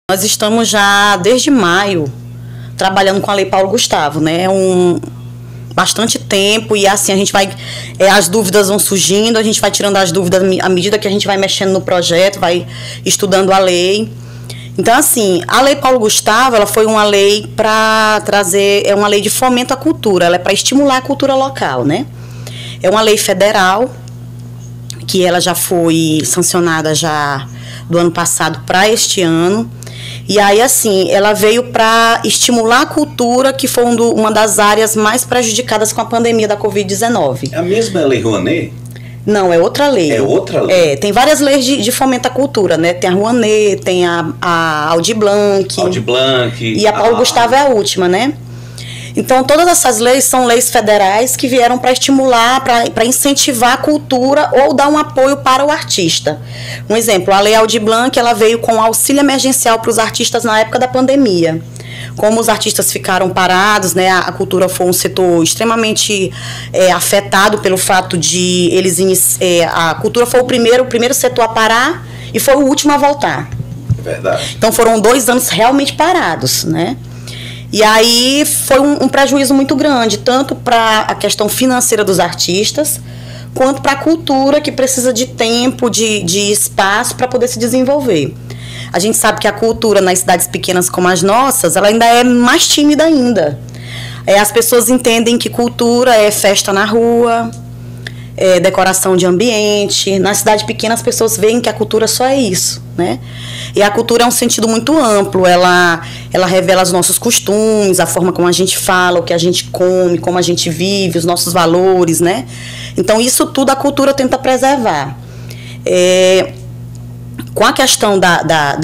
Nós estamos já desde maio trabalhando com a Lei Paulo Gustavo, né? Bastante tempo e assim a gente vai, as dúvidas vão surgindo, a gente vai tirando as dúvidas à medida que a gente vai mexendo no projeto, vai estudando a lei. Então assim, a Lei Paulo Gustavo, ela foi uma lei para trazer, é uma lei de fomento à cultura, ela é para estimular a cultura local, né? É uma lei federal que ela já foi sancionada já do ano passado para este ano. E aí, assim, ela veio para estimular a cultura, que foi uma das áreas mais prejudicadas com a pandemia da Covid-19. É a mesma Lei Rouanet? Não, é outra lei. É outra lei? É, tem várias leis de fomento à cultura, né? Tem a Rouanet, tem a Aldir Blanc. Aldir Blanc. E a Paulo Gustavo é a última, né? Então, todas essas leis são leis federais que vieram para estimular, para incentivar a cultura ou dar um apoio para o artista. Um exemplo, a Lei Aldir Blanc, ela veio com auxílio emergencial para os artistas na época da pandemia. Como os artistas ficaram parados, né, a cultura foi um setor extremamente afetado pelo fato de a cultura foi o primeiro setor a parar e foi o último a voltar. Verdade. Então, foram 2 anos realmente parados, né? E aí foi um prejuízo muito grande, tanto para a questão financeira dos artistas, quanto para a cultura, que precisa de tempo, de espaço para poder se desenvolver. A gente sabe que a cultura nas cidades pequenas como as nossas, ela ainda é mais tímida ainda. As pessoas entendem que cultura é festa na rua, decoração de ambiente. Na cidade pequena as pessoas veem que a cultura só é isso, né? E a cultura é um sentido muito amplo, ela revela os nossos costumes, a forma como a gente fala, o que a gente come, como a gente vive, os nossos valores, né? Então isso tudo a cultura tenta preservar. Com a questão da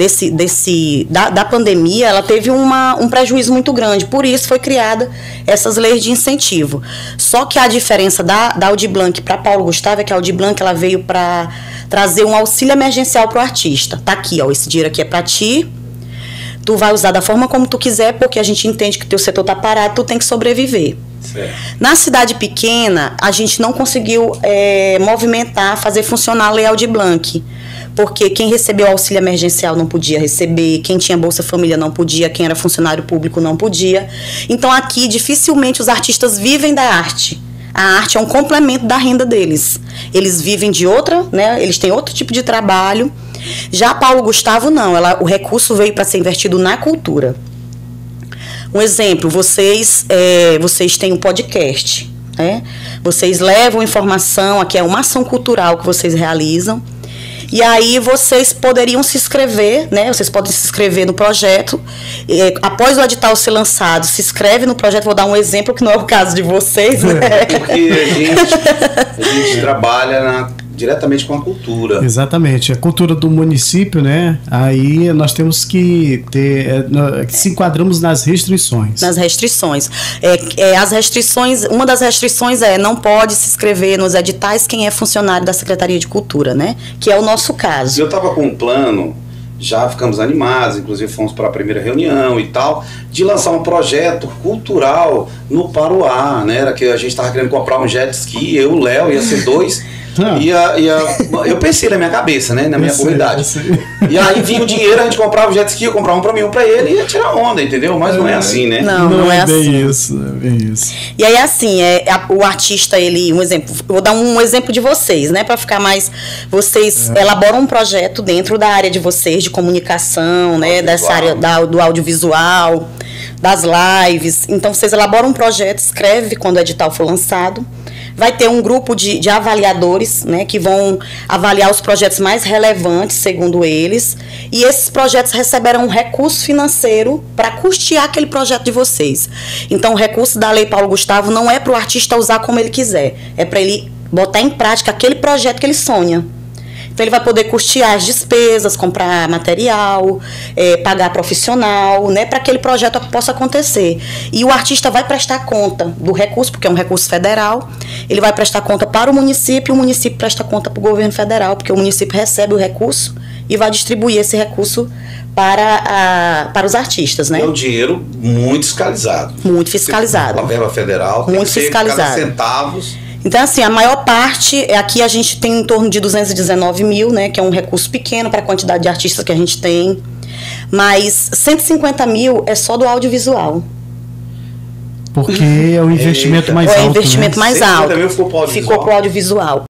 pandemia, ela teve um prejuízo muito grande, por isso foi criada essas leis de incentivo. Só que a diferença da Aldir Blanc para Paulo Gustavo é que a Aldir Blanc ela veio para trazer um auxílio emergencial para o artista. Tá aqui, ó, esse dinheiro aqui é para ti, tu vai usar da forma como tu quiser, porque a gente entende que o teu setor tá parado, tu tem que sobreviver. Certo. Na cidade pequena, a gente não conseguiu movimentar, fazer funcionar a Lei Aldir Blanc, porque quem recebeu auxílio emergencial não podia receber, quem tinha Bolsa Família não podia, quem era funcionário público não podia. Então aqui dificilmente os artistas vivem da arte. A arte é um complemento da renda deles. Eles vivem de outra, né? Eles têm outro tipo de trabalho. Já Paulo Gustavo não, o recurso veio para ser investido na cultura. Um exemplo, vocês têm um podcast, né? Vocês levam informação, aqui é uma ação cultural que vocês realizam. E aí vocês poderiam se inscrever, né? Vocês podem se inscrever no projeto. Após o edital ser lançado, se inscreve no projeto. Vou dar um exemplo que não é o caso de vocês, né? Porque a gente trabalha diretamente com a cultura. Exatamente. A cultura do município, né? Aí nós temos que ter... se enquadramos nas restrições. Nas restrições. As restrições... Uma das restrições não pode se inscrever nos editais quem é funcionário da Secretaria de Cultura, né? Que é o nosso caso. Eu estava com um plano, já ficamos animados, inclusive fomos para a primeira reunião e tal, de lançar um projeto cultural no Paruá, né? Era que a gente estava querendo comprar um jet ski, eu, o Léo, ia ser 2... eu pensei na minha cabeça, né? Na minha burridade. E aí vinha o dinheiro, a gente comprava o jet ski, eu comprava um pra mim, um pra ele e ia tirar onda, entendeu? Mas não é assim, né? Não é bem assim. Isso, não é bem isso. E aí, assim, o artista, um exemplo, vou dar um exemplo de vocês, né? Pra ficar mais... Vocês elaboram um projeto dentro da área de vocês, de comunicação, né? Dessa área do audiovisual, das lives. Então, vocês elaboram um projeto, escreve quando o edital for lançado. Vai ter um grupo de avaliadores, né, que vão avaliar os projetos mais relevantes, segundo eles, e esses projetos receberão um recurso financeiro para custear aquele projeto de vocês. Então, o recurso da Lei Paulo Gustavo não é para o artista usar como ele quiser, é para ele botar em prática aquele projeto que ele sonha. Então, ele vai poder custear as despesas, comprar material, pagar profissional, né, para que aquele projeto possa acontecer. E o artista vai prestar conta do recurso, porque é um recurso federal, ele vai prestar conta para o município presta conta para o governo federal, porque o município recebe o recurso e vai distribuir esse recurso para os artistas, né? É um dinheiro muito fiscalizado. Muito fiscalizado. A verba federal muito tem que ser fiscalizado. cada centavos. Então, assim, a maior parte, aqui a gente tem em torno de 219 mil, né? Que é um recurso pequeno para a quantidade de artistas que a gente tem. Mas 150 mil é só do audiovisual. Porque é o investimento mais alto. É o investimento mais alto. Ficou para o audiovisual. Ficou para o audiovisual.